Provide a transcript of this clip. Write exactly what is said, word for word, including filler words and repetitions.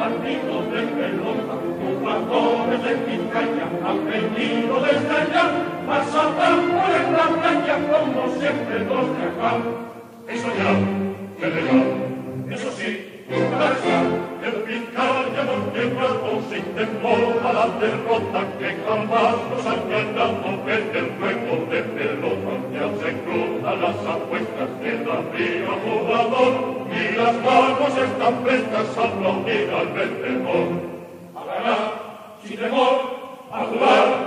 partido de pelota, jugadores de Vizcaya han venido desde allá, a saltar por en la playa como siempre los de acá. Eso ya, que legal, eso sí, para estar, el Vizcaya no quebrado sin temor a la derrota que jamás nos han ganado en el juego de pelota. Ya se cruzan las apuestas del arriba jugador y las manos están prestas a aplaudir al vencedor. A ganar, sin temor, a jugar.